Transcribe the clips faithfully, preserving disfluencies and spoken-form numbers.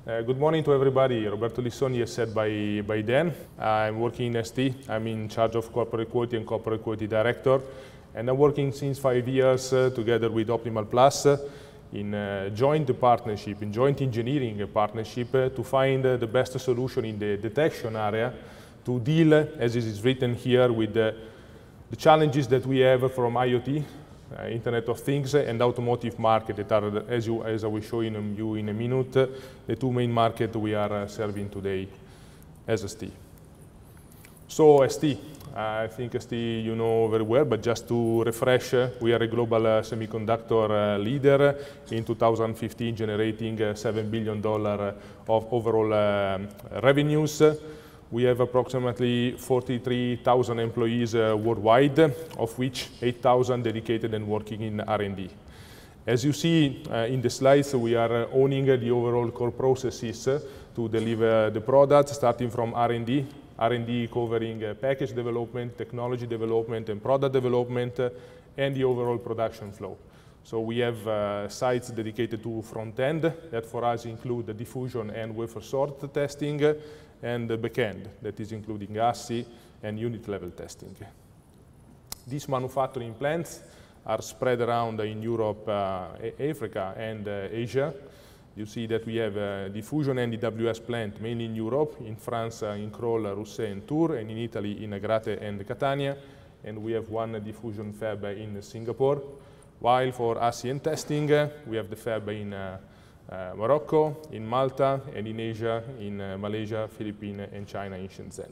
Uh, good morning to everybody. Roberto Lissoni, as said by, by Dan. I'm working in S T. I'm in charge of corporate quality and corporate quality director. And I'm working since five years uh, together with OptimalPlus uh, in uh, joint partnership, in joint engineering partnership uh, to find uh, the best solution in the detection area to deal, uh, as it is written here, with uh, the challenges that we have from IoT, uh, Internet of Things, uh, and automotive market that are, as, you, as I will show in, you in a minute, uh, the two main markets we are uh, serving today as S T. So S T, uh, I think S T you know very well, but just to refresh, uh, we are a global uh, semiconductor uh, leader in two thousand fifteen, generating uh, seven billion dollars of overall uh, revenues. We have approximately forty-three thousand employees uh, worldwide, of which eight thousand dedicated and working in R and D. As you see uh, in the slides, we are uh, owning uh, the overall core processes uh, to deliver the products, starting from R and D, R and D covering uh, package development, technology development, and product development, uh, and the overall production flow. So we have uh, sites dedicated to front end that for us include the diffusion and wafer sort testing, uh, and the backend that is including A S I and unit level testing. These manufacturing plants are spread around in Europe, uh, Africa, and uh, Asia. You see that we have a diffusion and D W S plant mainly in Europe, in France, uh, in Crolles, Rousset, and Tours, and in Italy, in Agrate and Catania. And we have one diffusion fab in Singapore. While for A S I and testing, uh, we have the fab in uh, uh, Morocco, in Malta, and in Asia, in uh, Malaysia, Philippines, and China, in Shenzhen.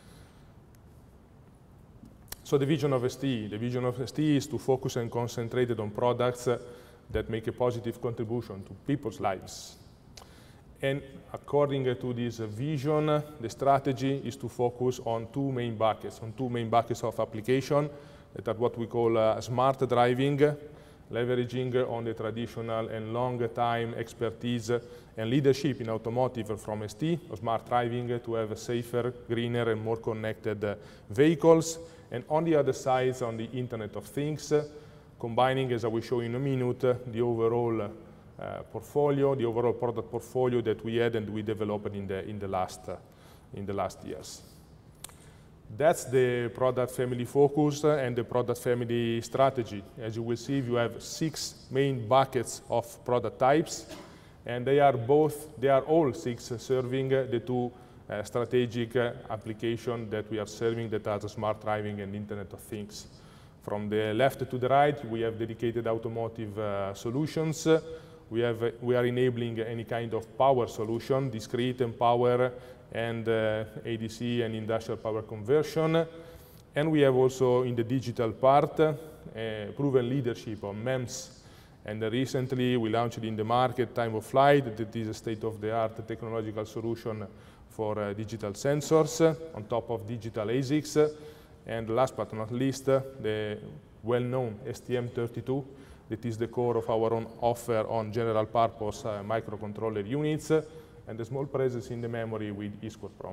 So the vision of S T, the vision of S T is to focus and concentrate on products uh, that make a positive contribution to people's lives. And according to this vision, the strategy is to focus on two main buckets, on two main buckets of application that are what we call uh, smart driving, leveraging on the traditional and long time expertise and leadership in automotive from S T, smart driving to have safer, greener, and more connected uh, vehicles. And on the other side, on the Internet of Things, combining, as I will show in a minute, the overall uh, portfolio, the overall product portfolio that we had and we developed in the, in the, last, uh, in the last years. That's the product family focus and the product family strategy. As you will see, you have six main buckets of product types, and they are both, they are all six serving the two uh, strategic uh, applications that we are serving, that are the smart driving and Internet of Things. From the left to the right, we have dedicated automotive uh, solutions. We, have, uh, we are enabling any kind of power solution, discrete and power, and uh, A D C and industrial power conversion. And we have also in the digital part uh, proven leadership on M E M S. And uh, recently we launched in the market Time of Flight, that is a state-of-the-art technological solution for uh, digital sensors uh, on top of digital A S I Cs. And last but not least, uh, the well-known S T M thirty-two, that is the core of our own offer on general purpose uh, microcontroller units, uh, and a small presence in the memory with ESCO-PROM.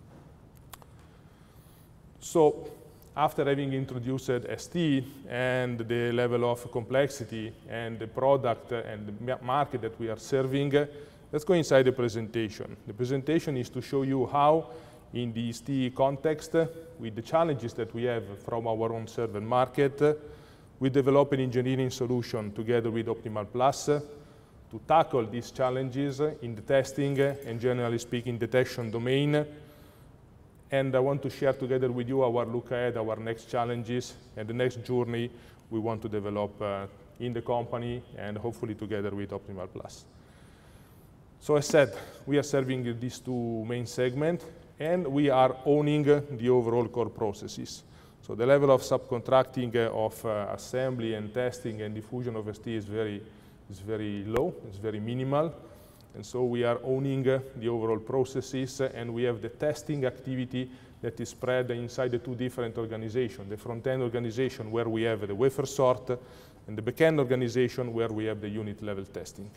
So, after having introduced S T and the level of complexity and the product and the market that we are serving, let's go inside the presentation. The presentation is to show you how, in the S T context, with the challenges that we have from our own server market, we develop an engineering solution together with OptimalPlus to tackle these challenges in the testing and, generally speaking, detection domain. And I want to share together with you our look ahead, our next challenges, and the next journey we want to develop uh, in the company and hopefully together with OptimalPlus. So as said, we are serving these two main segments, and we are owning the overall core processes. So the level of subcontracting of uh, assembly and testing and diffusion of S T is very is very low, it's very minimal. And so we are owning uh, the overall processes, uh, and we have the testing activity that is spread inside the two different organizations. The front-end organization where we have the wafer sort, and the back-end organization where we have the unit level testing.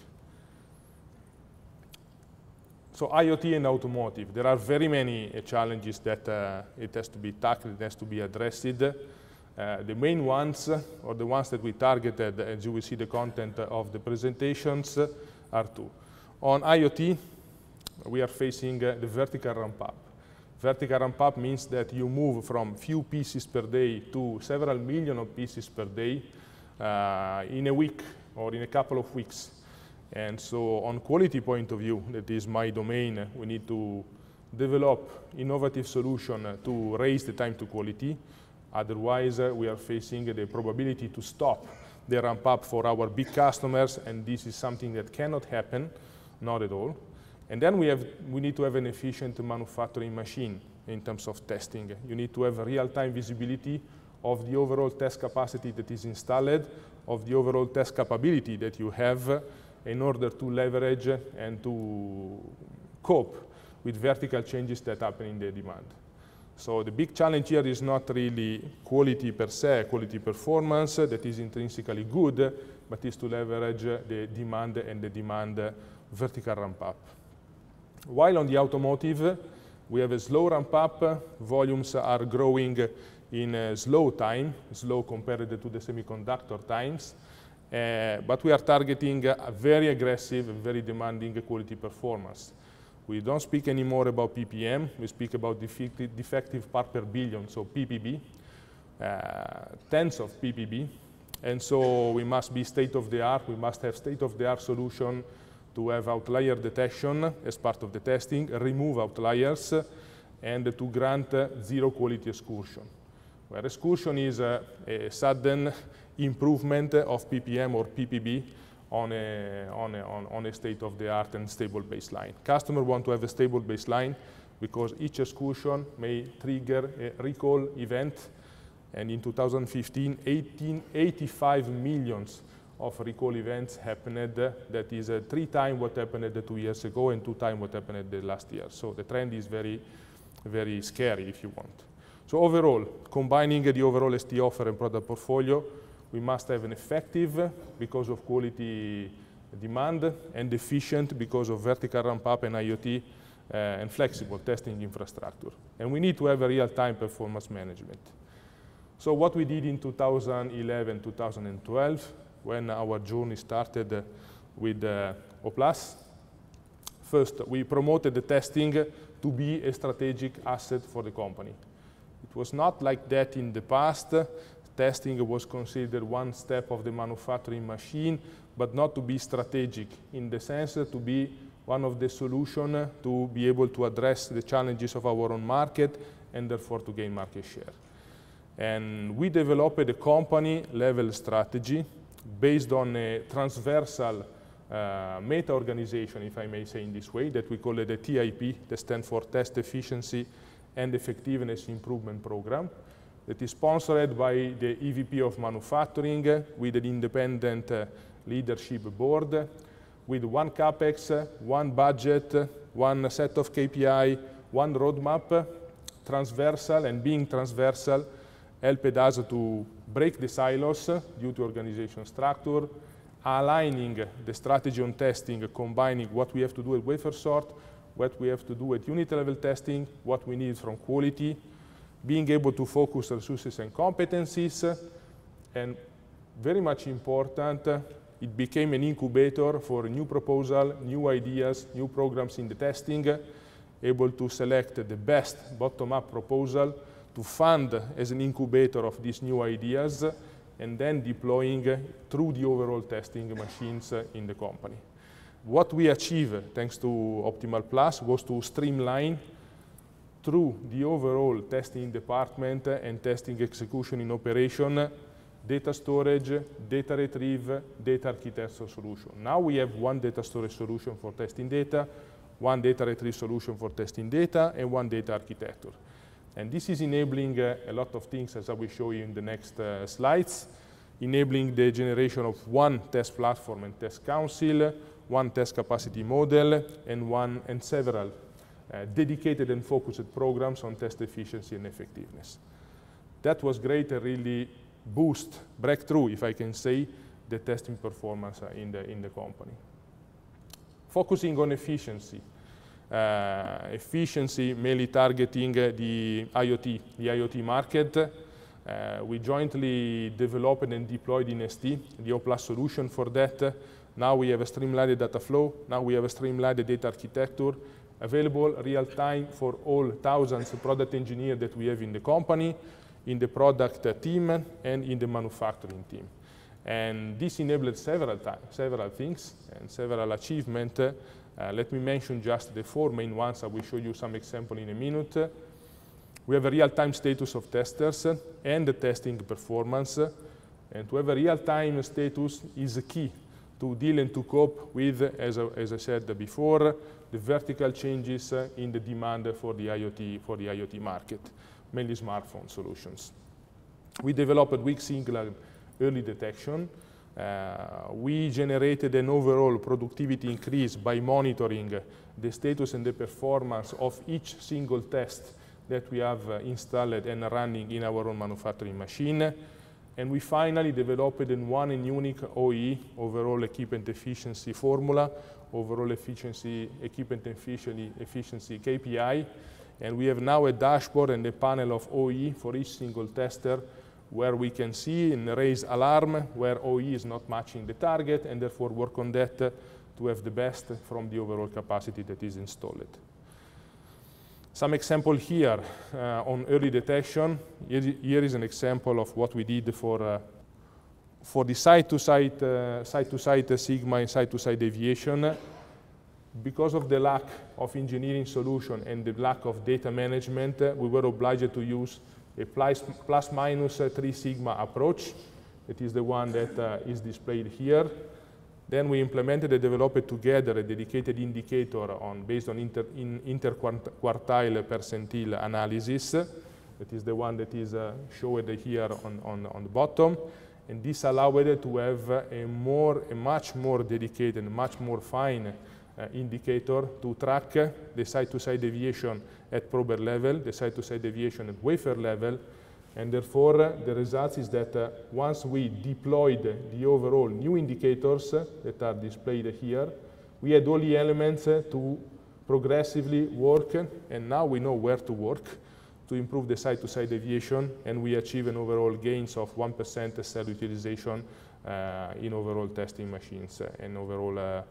So IoT and automotive, there are very many uh, challenges that uh, it has to be tackled, it has to be addressed. Uh, the main ones, uh, or the ones that we targeted, as you will see the content of the presentations, uh, are two. On IoT, we are facing uh, the vertical ramp-up. Vertical ramp-up means that you move from few pieces per day to several million of pieces per day uh, in a week or in a couple of weeks. And so on quality point of view, that is my domain, we need to develop innovative solution to raise the time to quality. Otherwise, uh, we are facing the probability to stop the ramp-up for our big customers, and this is something that cannot happen, not at all. And then we, have, we need to have an efficient manufacturing machine in terms of testing. You need to have a real-time visibility of the overall test capacity that is installed, of the overall test capability that you have in order to leverage and to cope with vertical changes that happen in the demand. So the big challenge here is not really quality per se, quality performance that is intrinsically good, but is to leverage the demand and the demand vertical ramp-up. While on the automotive, we have a slow ramp-up, volumes are growing in a slow time, slow compared to the semiconductor times, uh, but we are targeting a very aggressive, very demanding quality performance. We don't speak anymore about P P M, we speak about defective, defective part per billion, so P P B, uh, tens of P P B, and so we must be state-of-the-art, we must have state-of-the-art solution to have outlier detection as part of the testing, remove outliers, and to grant uh, zero quality excursion. Where excursion is uh, a sudden improvement of P P M or P P B on a, on a, on, on a state-of-the-art and stable baseline. Customers want to have a stable baseline because each excursion may trigger a recall event, and in two thousand fifteen, eighty-five millions of recall events happened. That is uh, three times what happened two years ago and two times what happened the last year. So the trend is very, very scary, if you want. So overall, combining the overall S T offer and product portfolio, we must have an effective because of quality demand and efficient because of vertical ramp-up and IoT uh, and flexible testing infrastructure. And we need to have a real-time performance management. So what we did in two thousand eleven, two thousand twelve, when our journey started uh, with uh, OptimalPlus, first, we promoted the testing to be a strategic asset for the company. It was not like that in the past. Testing was considered one step of the manufacturing machine, but not to be strategic, in the sense to be one of the solutions to be able to address the challenges of our own market and therefore to gain market share. And we developed a company-level strategy based on a transversal uh, meta-organization, if I may say in this way, that we call it a T I P, that stands for Test Efficiency and Effectiveness Improvement Program, that is sponsored by the E V P of Manufacturing with an independent uh, leadership board, with one CapEx, one budget, one set of K P I, one roadmap, transversal, and being transversal helped us to break the silos due to organization structure, aligning the strategy on testing, combining what we have to do at wafer sort, what we have to do at unit level testing, what we need from quality, being able to focus resources and competencies, and very much important, it became an incubator for new proposal, new ideas, new programs in the testing, able to select the best bottom-up proposal to fund as an incubator of these new ideas, and then deploying through the overall testing machines in the company. What we achieved, thanks to OptimalPlus, was to streamline through the overall testing department and testing execution in operation, data storage, data retrieve, data architecture solution. Now we have one data storage solution for testing data, one data retrieve solution for testing data, and one data architecture. And this is enabling uh, a lot of things, as I will show you in the next uh, slides, enabling the generation of one test platform and test council, one test capacity model, and one and several uh, dedicated and focused programs on test efficiency and effectiveness. That was great and really boost, breakthrough, if I can say, the testing performance uh, in, the, in the company. Focusing on efficiency. Uh, efficiency, mainly targeting uh, the IoT, the IoT market. Uh, we jointly developed and deployed in S T the OptimalPlus solution for that. Now we have a streamlined data flow. Now we have a streamlined data architecture, available real time for all thousands of product engineers that we have in the company, in the product uh, team, and in the manufacturing team. And this enabled several, several things and several achievements. Uh, let me mention just the four main ones. I will show you some example in a minute. We have a real-time status of testers and the testing performance. And to have a real-time status is key to deal and to cope with, as I, as I said before, the vertical changes in the demand for the IoT, for the IoT market, mainly smartphone solutions. We developed weak signal early detection. Uh, we generated an overall productivity increase by monitoring the status and the performance of each single test that we have uh, installed and running in our own manufacturing machine. And we finally developed in one and unique O E, overall equipment efficiency formula, overall efficiency, equipment efficiency, efficiency K P I. And we have now a dashboard and a panel of O E for each single tester where we can see and raise alarm where O E is not matching the target, and therefore work on that to have the best from the overall capacity that is installed. Some example here uh, on early detection. Here, here is an example of what we did for, uh, for the site-to-site uh, site-to-site sigma and site-to-site deviation. Because of the lack of engineering solution and the lack of data management, uh, we were obliged to use a plus, plus minus uh, three sigma approach. It is the one that uh, is displayed here. Then we implemented and developed together a dedicated indicator on, based on inter, in, interquartile percentile analysis. That is the one that is uh, shown here on, on, on the bottom. And this allowed to have a, more, a much more dedicated, much more fine uh, indicator to track the side-to-side deviation at probe level, the side-to-side deviation at wafer level. And therefore, uh, the result is that uh, once we deployed the overall new indicators uh, that are displayed here, we had all the elements uh, to progressively work, and now we know where to work to improve the side-to-side deviation, and we achieve an overall gains of one percent cell utilization uh, in overall testing machines uh, and overall uh,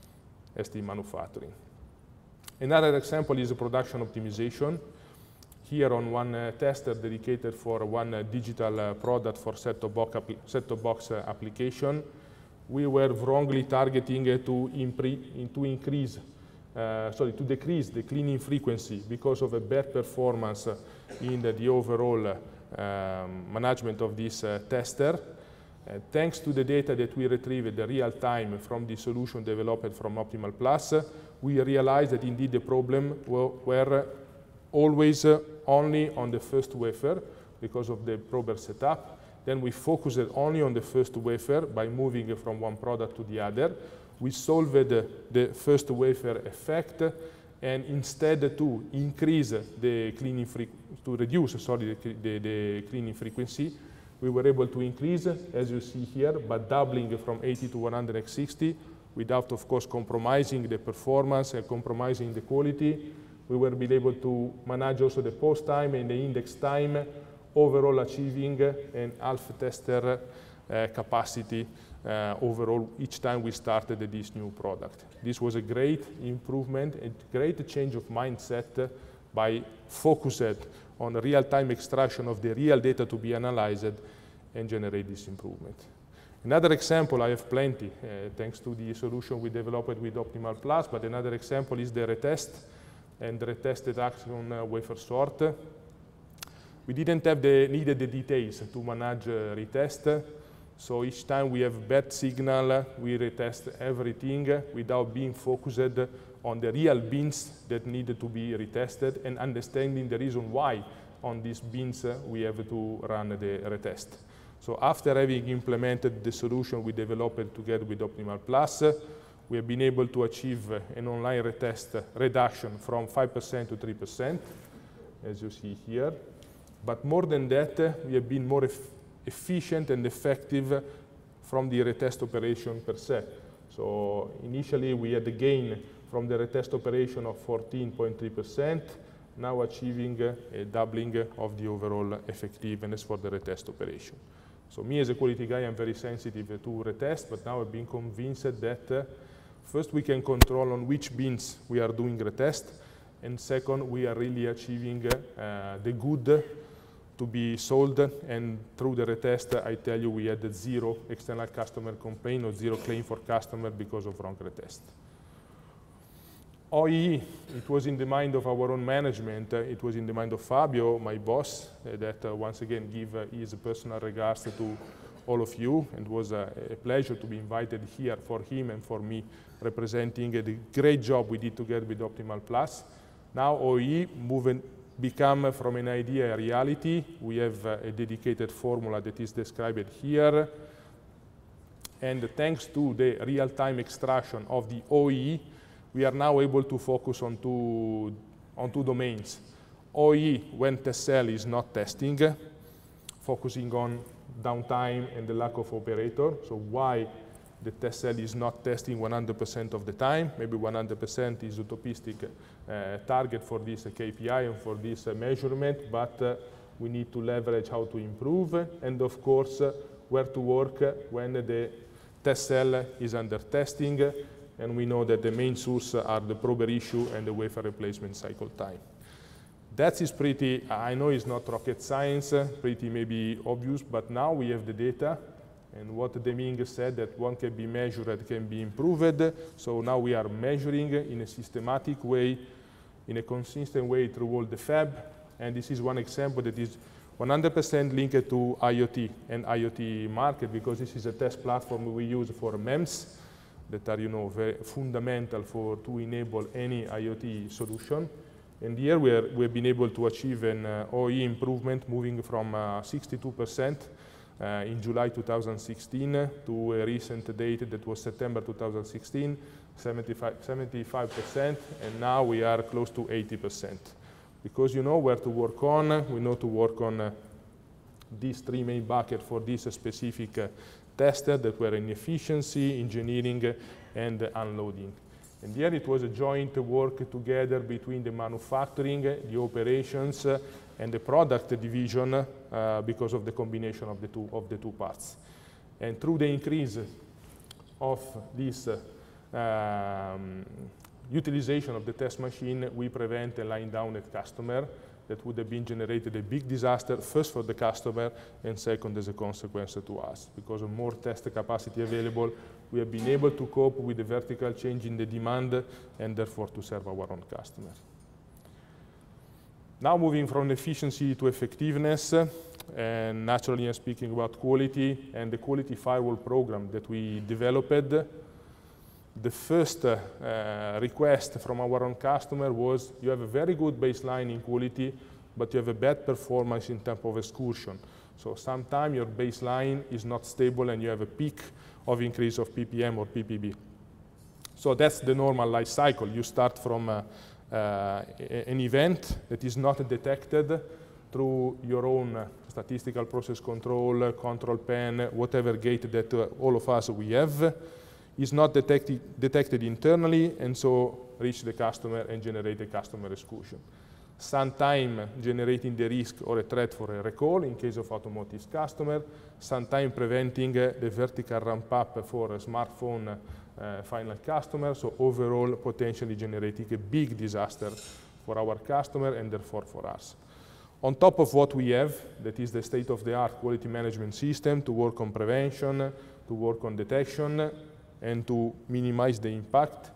S T manufacturing. Another example is production optimization. Here on one uh, tester dedicated for one uh, digital uh, product for set-top box, set-top box uh, application, we were wrongly targeting uh, to, to increase, uh, sorry, to decrease the cleaning frequency because of a bad performance uh, in the, the overall uh, um, management of this uh, tester. Uh, thanks to the data that we retrieved the real time from the solution developed from OptimalPlus, we realized that indeed the problem were always uh, only on the first wafer because of the prober setup. Then we focused only on the first wafer by moving from one product to the other. We solved uh, the first wafer effect, and instead to increase the cleaning to reduce sorry the, the, the cleaning frequency, we were able to increase, as you see here, but doubling from eighty to one hundred sixty, without of course compromising the performance and compromising the quality. We were able to manage also the post time and the index time, overall achieving an half tester uh, capacity uh, overall each time we started this new product. This was a great improvement, a great change of mindset by focusing on real-time extraction of the real data to be analyzed and generate this improvement. Another example, I have plenty, uh, thanks to the solution we developed with OptimalPlus, but another example is the retest and the retested action uh, wafer sort. We didn't have the needed the details to manage uh, retest, so each time we have bad signal, we retest everything without being focused on the real bins that needed to be retested and understanding the reason why on these bins uh, we have to run the retest. So after having implemented the solution we developed together with OptimalPlus, we have been able to achieve an online retest reduction from five percent to three percent, as you see here. But more than that, we have been more eff efficient and effective from the retest operation per se. So initially, we had a gain from the retest operation of fourteen point three percent, now achieving a doubling of the overall effectiveness for the retest operation. So me as a quality guy, I'm very sensitive to retest, but now I've been convinced that First, we can control on which bins we are doing the test, and second, we are really achieving uh, the good to be sold, and through the retest, I tell you, we had zero external customer complaint or zero claim for customer because of wrong retest. O E E, it was in the mind of our own management, uh, it was in the mind of Fabio, my boss, uh, that uh, once again give uh, his personal regards to all of you, and it was uh, a pleasure to be invited here for him and for me, representing uh, the great job we did together with OptimalPlus. Now O E E moving, become from an idea a reality. We have uh, a dedicated formula that is described here, and thanks to the real-time extraction of the O E E, we are now able to focus on two, on two domains. O E E, when test cell is not testing, focusing on downtime and the lack of operator. So why the test cell is not testing one hundred percent of the time. Maybe one hundred percent is utopistic uh, target for this uh, K P I and for this uh, measurement, but uh, we need to leverage how to improve, and of course, uh, where to work uh, when the test cell is under testing, and we know that the main source are the prober issue and the wafer replacement cycle time. That is pretty, I know it's not rocket science, pretty maybe obvious, but now we have the data, and what Deming said, that one can be measured, can be improved, so now we are measuring in a systematic way, in a consistent way through all the fab, and this is one example that is one hundred percent linked to IoT and IoT market, because this is a test platform we use for M E M S, that are, you know, very fundamental for to enable any IoT solution. And here we, are, we have been able to achieve an uh, O E E improvement, moving from sixty-two percent uh, uh, in July two thousand sixteen to a recent date that was September two thousand sixteen, seventy-five percent, and now we are close to eighty percent. Because you know where to work on, we know to work on uh, these three main buckets for this uh, specific uh, tester that were in efficiency, engineering, and unloading. And here it was a joint work together between the manufacturing, the operations, uh, and the product division uh, because of the combination of the two, of the two parts. And through the increase of this uh, um, utilization of the test machine, we prevent a line down at customer that would have been generated a big disaster, first for the customer, and second as a consequence to us. Because of more test capacity available, we have been able to cope with the vertical change in the demand, and therefore to serve our own customers. Now moving from efficiency to effectiveness, and naturally I'm speaking about quality, and the quality firewall program that we developed. The first uh, uh, request from our own customer was, you have a very good baseline in quality, but you have a bad performance in terms of excursion. So sometimes your baseline is not stable and you have a peak of increase of P P M or P P B. So that's the normal life cycle. You start from uh, uh, an event that is not detected through your own uh, statistical process control, uh, control pen, whatever gate that uh, all of us we have. Is not detected, detected internally, and so reach the customer and generate a customer excursion. Sometime generating the risk or a threat for a recall in case of automotive customer, sometime preventing uh, the vertical ramp up for a smartphone uh, final customer, so overall potentially generating a big disaster for our customer and therefore for us. On top of what we have, that is the state-of-the-art quality management system to work on prevention, to work on detection, and to minimize the impact.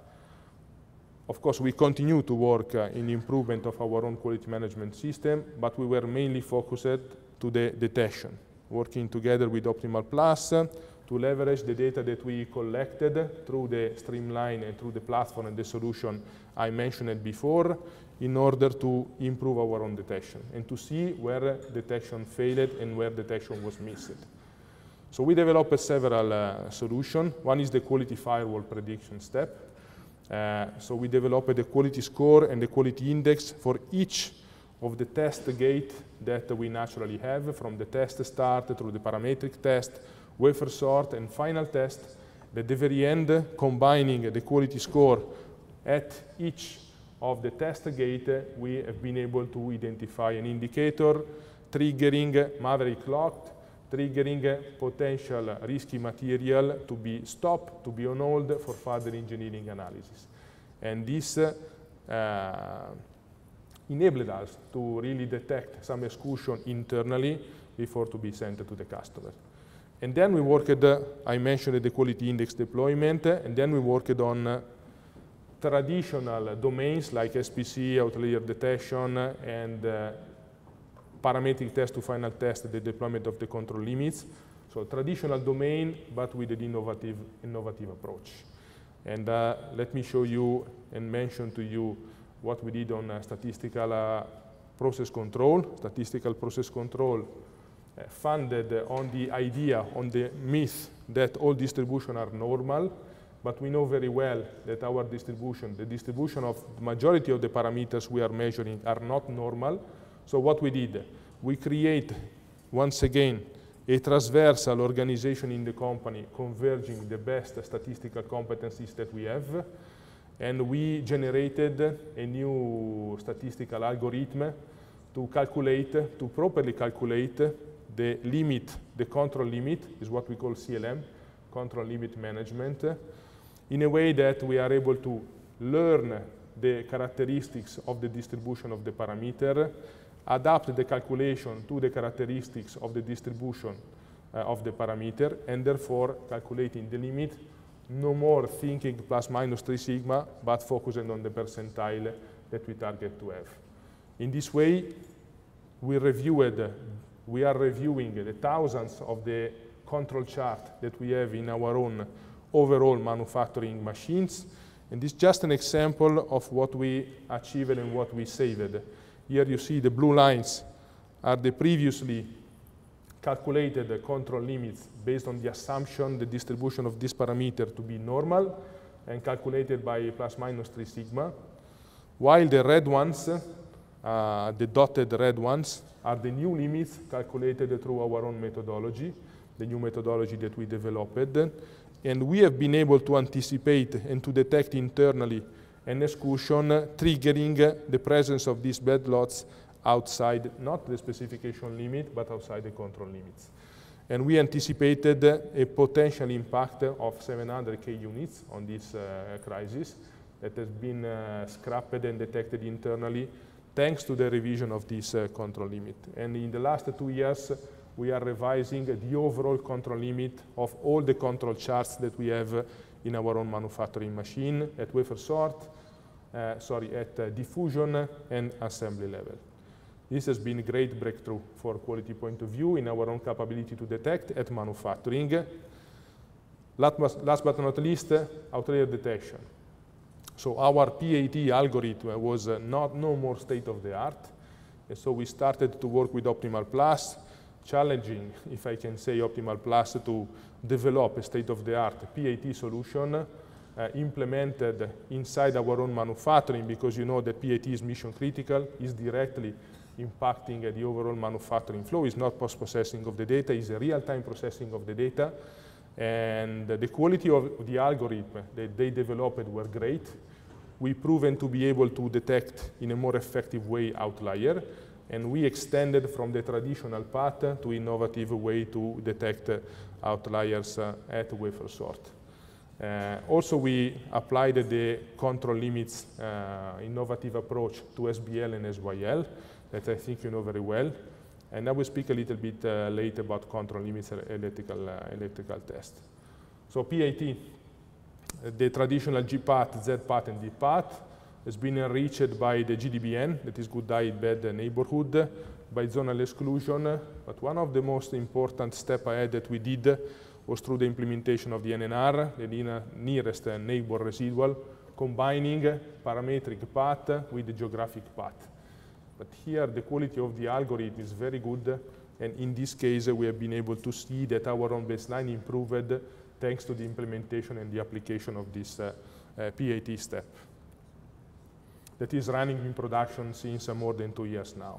Of course, we continue to work uh, in improvement of our own quality management system, but we were mainly focused to the detection, working together with OptimalPlus uh, to leverage the data that we collected through the Streamline and through the platform and the solution I mentioned before, in order to improve our own detection and to see where detection failed and where detection was missed. So we developed several uh, solutions. One is the quality firewall prediction step. Uh, so we developed the quality score and the quality index for each of the test gate that we naturally have, from the test start through the parametric test, wafer sort, and final test. At the very end, combining the quality score at each of the test gate, we have been able to identify an indicator triggering Maverick locked, triggering uh, potential risky material to be stopped, to be on hold for further engineering analysis. And this uh, uh, enabled us to really detect some excursion internally before to be sent to the customer. And then we worked, uh, I mentioned the quality index deployment, uh, and then we worked on uh, traditional domains like S P C, outlier detection, uh, and uh, parametric test to final test the deployment of the control limits. So traditional domain, but with an innovative, innovative approach. And uh, let me show you and mention to you what we did on uh, statistical uh, process control. Statistical process control uh, founded uh, on the idea, on the myth that all distributions are normal, but we know very well that our distribution, the distribution of the majority of the parameters we are measuring are not normal. So what we did, we create, once again, a transversal organization in the company converging the best statistical competencies that we have, and we generated a new statistical algorithm to calculate, to properly calculate the limit, the control limit, is what we call C L M, control limit management, in a way that we are able to learn the characteristics of the distribution of the parameter, adapt the calculation to the characteristics of the distribution uh, of the parameter, and therefore calculating the limit, no more thinking plus minus three sigma, but focusing on the percentile that we target to have. In this way, we reviewed, we are reviewing the thousands of the control chart that we have in our own overall manufacturing machines, and this is just an example of what we achieved and what we saved. Here you see the blue lines are the previously calculated control limits based on the assumption the distribution of this parameter to be normal and calculated by plus minus three sigma, while the red ones, uh, the dotted red ones, are the new limits calculated through our own methodology, the new methodology that we developed. And we have been able to anticipate and to detect internally an excursion, triggering the presence of these bad lots outside, not the specification limit, but outside the control limits. And we anticipated a potential impact of seven hundred K units on this uh, crisis that has been uh, scrapped and detected internally thanks to the revision of this uh, control limit. And in the last two years, we are revising the overall control limit of all the control charts that we have in our own manufacturing machine at wafer sort, uh, sorry, at uh, diffusion and assembly level. This has been a great breakthrough for quality point of view in our own capability to detect at manufacturing. Last but not least, outlier detection. So our P A T algorithm was uh, not no more state of the art, and so we started to work with OptimalPlus, challenging, if I can say, OptimalPlus to develop a state-of-the-art P A T solution uh, implemented inside our own manufacturing, because you know that P A T is mission critical, is directly impacting uh, the overall manufacturing flow. It's not post-processing of the data, it's a real-time processing of the data. And uh, the quality of the algorithm that they developed were great. We proven to be able to detect in a more effective way outlier, and we extended from the traditional path to innovative way to detect uh, outliers uh, at wafer sort. Uh, also, we applied the control limits uh, innovative approach to S B L and S Y L that I think you know very well. And I will speak a little bit uh, later about control limits electrical, uh, electrical test. So P A T, the traditional G path, Z path, and D path, has been enriched by the G D B N, that is good diet, bad neighborhood, by zonal exclusion. But one of the most important steps ahead that we did was through the implementation of the N N R, the nearest neighbor residual, combining parametric path with the geographic path. But here the quality of the algorithm is very good, and in this case we have been able to see that our own baseline improved thanks to the implementation and the application of this uh, uh, P A T step that is running in production since uh, more than two years now.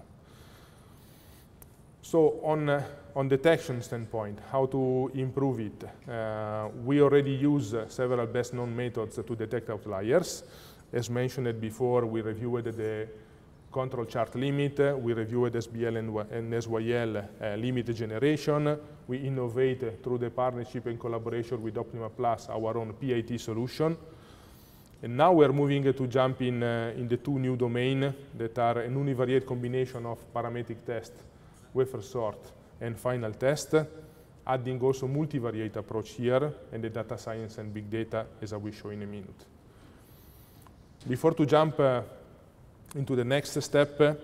So on, uh, on detection standpoint, how to improve it? Uh, we already use uh, several best known methods to detect outliers. As mentioned before, we reviewed the control chart limit, uh, we reviewed S B L and, and S Y L uh, limit generation. We innovate through the partnership and collaboration with OptimalPlus our own P I T solution. And now we're moving uh, to jump in, uh, in the two new domains that are an univariate combination of parametric test, wafer sort, and final test, adding also multivariate approach here, and the data science and big data, as I will show in a minute. Before to jump uh, into the next step, uh,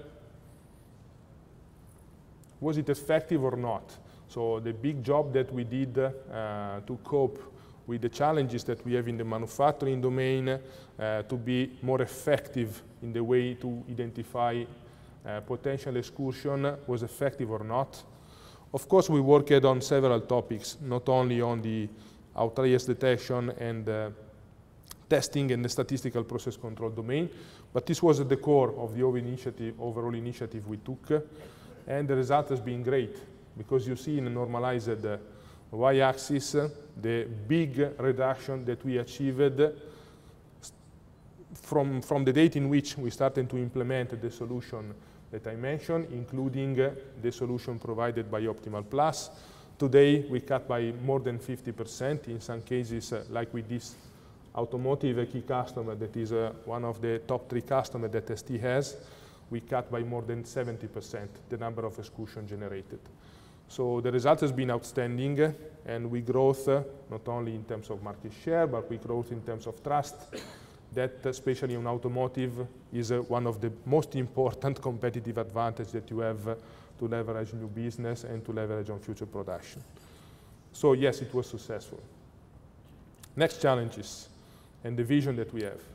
was it effective or not? So the big job that we did uh, to cope with the challenges that we have in the manufacturing domain, uh, to be more effective in the way to identify uh, potential excursion, was effective or not? Of course, we worked on several topics, not only on the outliers detection and uh, testing and the statistical process control domain, but this was at the core of the initiative, overall initiative we took, and the result has been great, because you see in a normalized uh, y-axis uh, the big reduction that we achieved from, from the date in which we started to implement the solution that I mentioned, including uh, the solution provided by OptimalPlus. Today, we cut by more than fifty percent, in some cases, uh, like with this automotive uh, key customer that is uh, one of the top three customers that S T has, we cut by more than seventy percent the number of excursions generated. So the result has been outstanding, uh, and we growth uh, not only in terms of market share, but we growth in terms of trust. That, especially in automotive, is uh, one of the most important competitive advantages that you have uh, to leverage new business and to leverage on future production. So yes, it was successful. Next challenges and the vision that we have.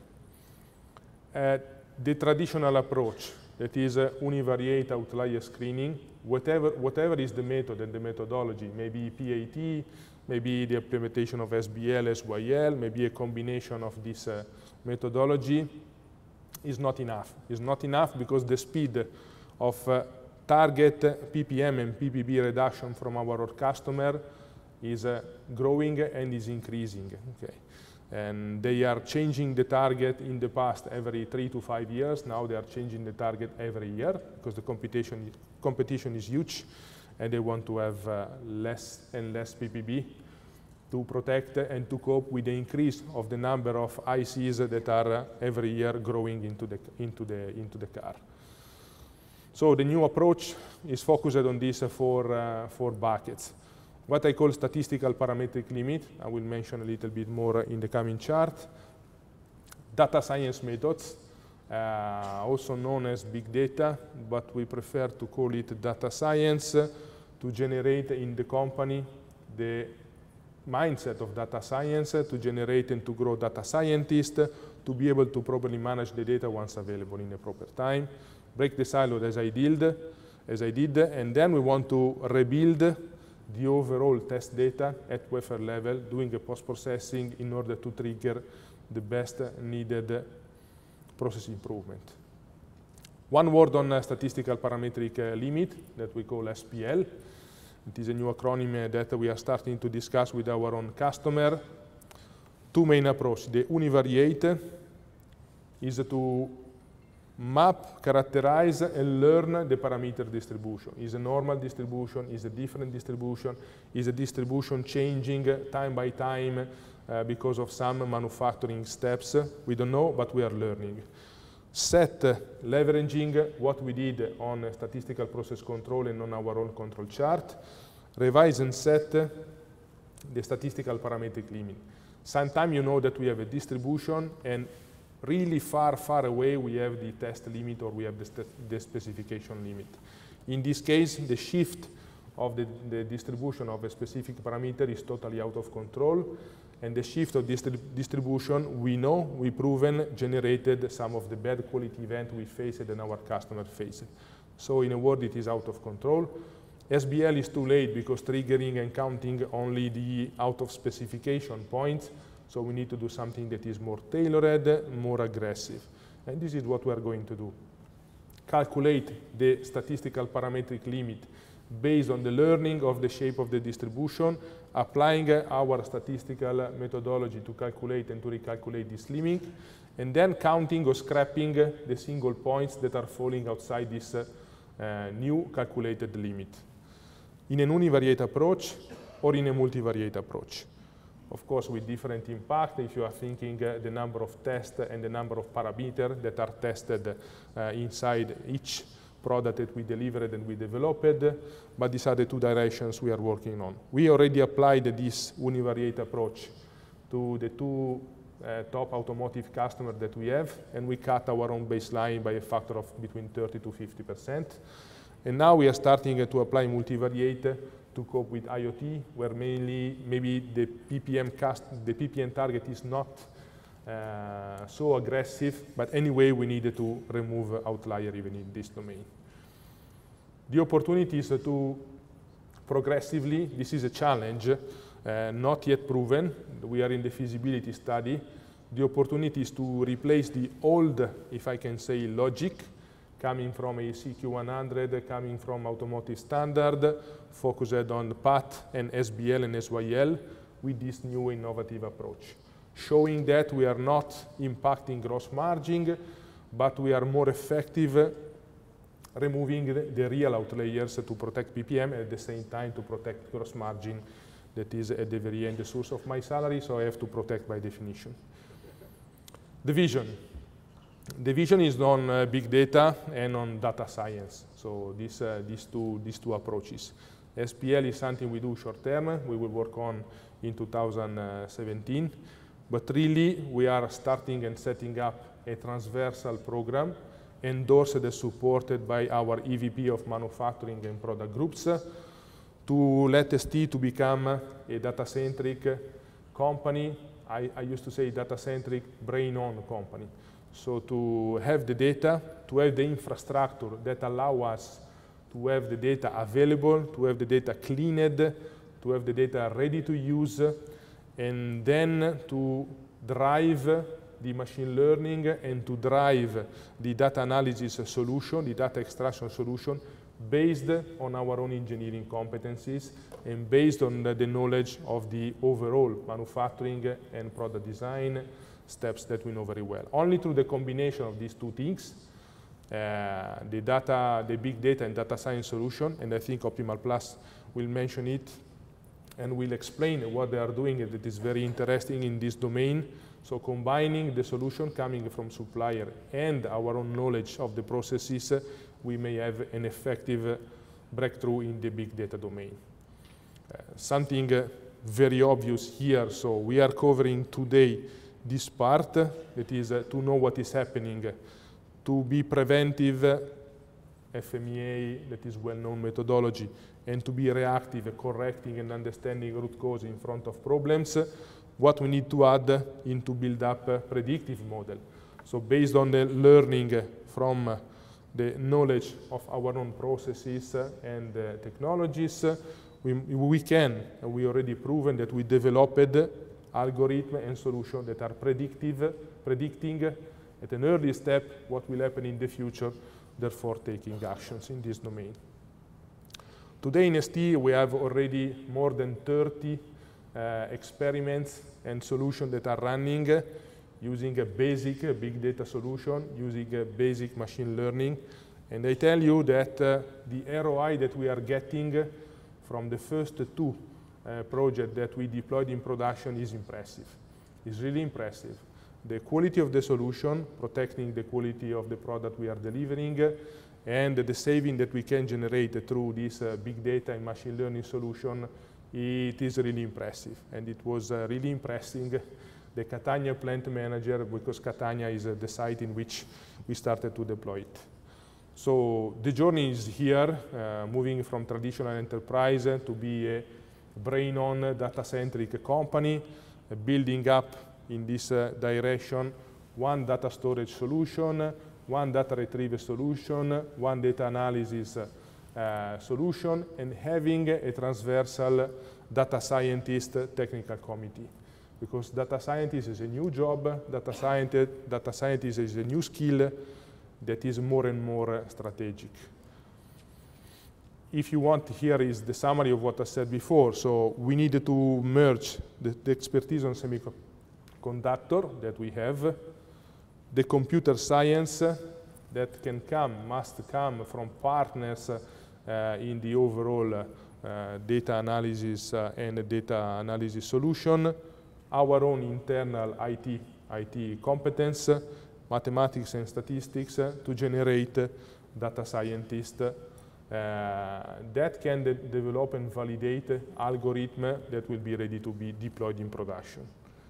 Uh, the traditional approach, that is uh, univariate outlier screening, whatever, whatever is the method and the methodology, maybe P A T, maybe the implementation of S B L, S Y L, maybe a combination of this uh, methodology, is not enough. It's not enough because the speed of uh, target P P M and P P B reduction from our customer is uh, growing and is increasing. Okay. And they are changing the target in the past every three to five years. Now they are changing the target every year because the competition, competition is huge, and they want to have uh, less and less P P B to protect and to cope with the increase of the number of I Cs that are uh, every year growing into the, into, the, into the car. So the new approach is focused on these uh, four, uh, four buckets. What I call statistical parametric limit, I will mention a little bit more in the coming chart. Data science methods, uh, also known as big data, but we prefer to call it data science, uh, to generate in the company the mindset of data science, uh, to generate and to grow data scientists, uh, to be able to properly manage the data once available in the proper time, break the silo as I did, as I did, and then we want to rebuild the overall test data at wafer level, doing a post-processing in order to trigger the best needed process improvement. One word on uh, statistical parametric uh, limit that we call S P L. It is a new acronym uh, that we are starting to discuss with our own customer. Two main approaches. The univariate is to map, characterize, and learn the parameter distribution. Is a normal distribution, is a different distribution, is a distribution changing time by time uh, because of some manufacturing steps. We don't know, but we are learning. Set, uh, leveraging what we did on uh, statistical process control and on our own control chart. Revise and set uh, the statistical parametric limit. Sometimes you know that we have a distribution, and really far, far away we have the test limit, or we have the, the specification limit. In this case, the shift of the, the distribution of a specific parameter is totally out of control, and the shift of this distribution, we know, we proven, generated some of the bad quality events we faced and our customer faced. So in a word, it is out of control. S B L is too late because triggering and counting only the out of specification points. So we need to do something that is more tailored, more aggressive. And this is what we are going to do. Calculate the statistical parametric limit based on the learning of the shape of the distribution, applying our statistical methodology to calculate and to recalculate this limit, and then counting or scrapping the single points that are falling outside this uh, uh, new calculated limit, in an univariate approach or in a multivariate approach. Of course, with different impact, if you are thinking uh, the number of tests and the number of parameters that are tested uh, inside each product that we delivered and we developed, but these are the two directions we are working on. We already applied this univariate approach to the two uh, top automotive customers that we have, and we cut our own baseline by a factor of between thirty to fifty percent. And now we are starting uh, to apply multivariate to cope with IoT, where mainly maybe the P P M, cast, the P P M target is not uh, so aggressive, but anyway we needed to remove outlier even in this domain. The opportunity is to progressively, this is a challenge, uh, not yet proven, we are in the feasibility study. The opportunity is to replace the old, if I can say, logic, coming from a C Q one hundred, coming from automotive standard, focused on P A T and S B L and S Y L, with this new innovative approach, showing that we are not impacting gross margin, but we are more effective removing the, the real outliers to protect P P M, and at the same time to protect gross margin that is at the very end the source of my salary, so I have to protect by definition. The vision. The vision is on uh, big data and on data science, so this, uh, these, two, these two approaches. S P L is something we do short term, we will work on in two thousand seventeen, but really we are starting and setting up a transversal program endorsed and supported by our E V P of manufacturing and product groups to let S T to become a data-centric company. I, I used to say data-centric brain-on company. So to have the data, to have the infrastructure that allow us to have the data available, to have the data cleaned, to have the data ready to use, and then to drive the machine learning and to drive the data analysis solution, the data extraction solution, based on our own engineering competencies and based on the, the knowledge of the overall manufacturing and product design steps that we know very well. Only through the combination of these two things, uh, the data, the big data and data science solution, and I think OptimalPlus will mention it and will explain what they are doing that is very interesting in this domain. So combining the solution coming from supplier and our own knowledge of the processes, we may have an effective breakthrough in the big data domain. Uh, something uh, very obvious here, so we are covering today this part, that is uh, to know what is happening, uh, to be preventive, uh, F M E A, that is well-known methodology, and to be reactive, uh, correcting and understanding root cause in front of problems. Uh, what we need to add in to build up a predictive model. So based on the learning uh, from uh, the knowledge of our own processes uh, and uh, technologies, uh, we, we can, and we already proven that we developed algorithms and solutions that are predictive, predicting at an early step what will happen in the future, therefore taking actions in this domain. Today in S T we have already more than thirty uh, experiments and solutions that are running uh, using a basic uh, big data solution, using a basic machine learning. And I tell you that uh, the R O I that we are getting from the first two uh, projects that we deployed in production is impressive. It's really impressive. The quality of the solution, protecting the quality of the product we are delivering, uh, and the saving that we can generate through this uh, big data and machine learning solution, it is really impressive. And it was uh, really impressing the Catania plant manager, because Catania is uh, the site in which we started to deploy it. So the journey is here, uh, moving from traditional enterprise uh, to be a brain-on data-centric company, uh, building up in this uh, direction one data storage solution, one data retrieval solution, one data analysis uh, solution, and having a transversal data scientist technical committee. Because data scientist is a new job, data scientist, data scientist is a new skill that is more and more strategic. if you want, here is the summary of what I said before. So we needed to merge the, the expertise on semiconductor that we have, the computer science that can come, must come from partners uh, in the overall uh, data analysis uh, and data analysis solution, our own internal I T, I T competence, mathematics and statistics uh, to generate uh, data scientists uh, that can de develop and validate algorithms that will be ready to be deployed in production.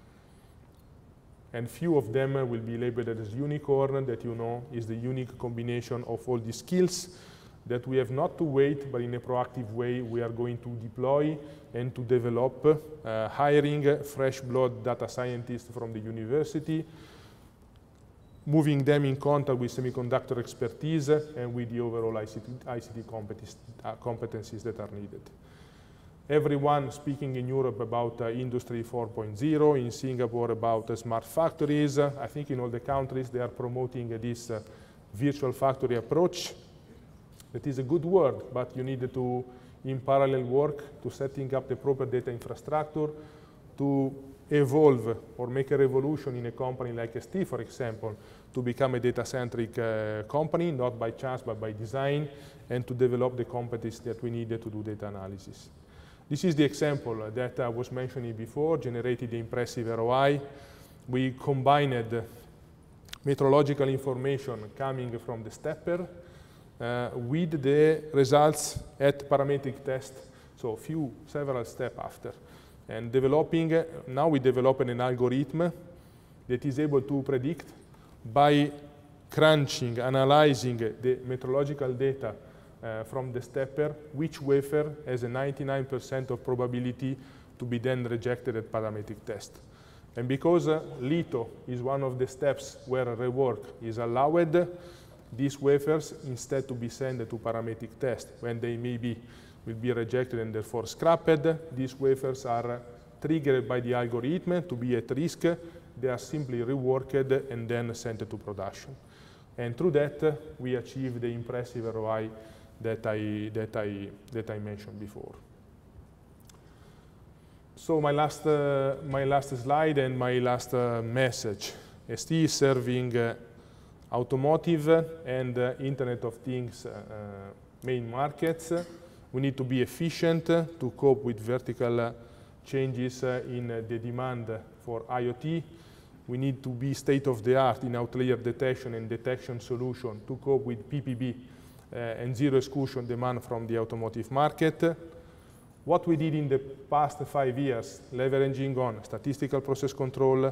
And few of them will be labeled as unicorn, that you know is the unique combination of all these skills that we have not to wait, but in a proactive way we are going to deploy and to develop, uh, hiring fresh blood data scientists from the university, moving them in contact with semiconductor expertise and with the overall I C T, I C T competence, uh, competencies that are needed. Everyone speaking in Europe about uh, Industry four point oh, in Singapore about uh, smart factories. Uh, I think in all the countries they are promoting uh, this uh, virtual factory approach. That is a good word, but you need to, in parallel, work to setting up the proper data infrastructure to evolve or make a revolution in a company like S T, for example, to become a data-centric uh, company, not by chance, but by design, and to develop the competencies that we need to do data analysis. This is the example that I was mentioning before, generated the impressive R O I. We combined metrological information coming from the stepper uh, with the results at parametric test, so a few, several steps after. And developing, uh, now we develop an algorithm that is able to predict by crunching, analyzing the metrological data Uh, from the stepper, which wafer has a ninety-nine percent of probability to be then rejected at parametric test. And because uh, litho is one of the steps where rework is allowed, these wafers, instead to be sent to parametric test, when they maybe will be rejected and therefore scrapped, these wafers are triggered by the algorithm to be at risk. They are simply reworked and then sent to production. And through that, uh, we achieve the impressive R O I that I, that I, that I mentioned before. So my last, uh, my last slide and my last uh, message. S T is serving uh, automotive and uh, Internet of Things uh, main markets. We need to be efficient to cope with vertical uh, changes uh, in uh, the demand for I O T. We need to be state-of-the-art in outlier detection and detection solution to cope with P P B Uh, and zero exclusion demand from the automotive market. What we did in the past five years, leveraging on statistical process control,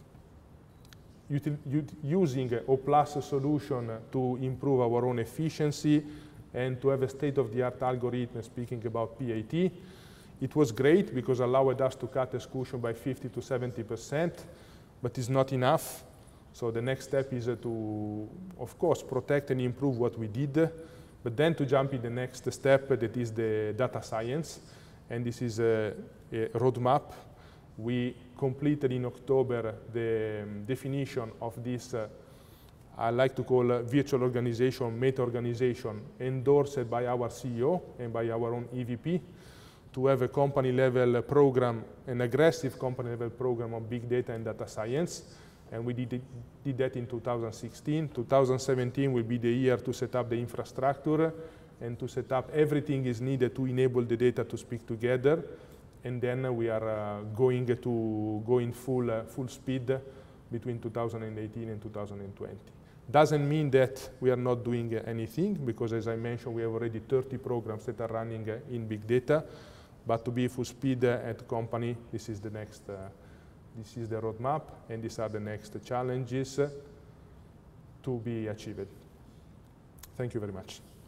using a OptimalPlus solution to improve our own efficiency and to have a state-of-the-art algorithm speaking about P A T. It was great because it allowed us to cut exclusion by fifty to seventy percent, but it's not enough. So the next step is uh, to, of course, protect and improve what we did, but then to jump in the next step, uh, that is the data science. And this is a, a roadmap. We completed in October the um, definition of this, uh, I like to call uh, virtual organization, meta-organization, endorsed by our C E O and by our own E V P, to have a company-level program, an aggressive company-level program on big data and data science. And we did, did that in two thousand sixteen. two thousand seventeen will be the year to set up the infrastructure and to set up everything is needed to enable the data to speak together. And then uh, we are uh, going to go in full, uh, full speed between two thousand eighteen and two thousand twenty. Doesn't mean that we are not doing uh, anything, because as I mentioned, we have already thirty programs that are running uh, in big data. But to be full speed uh, at company, this is the next uh, This is the roadmap, and these are the next challenges to be achieved. Thank you very much.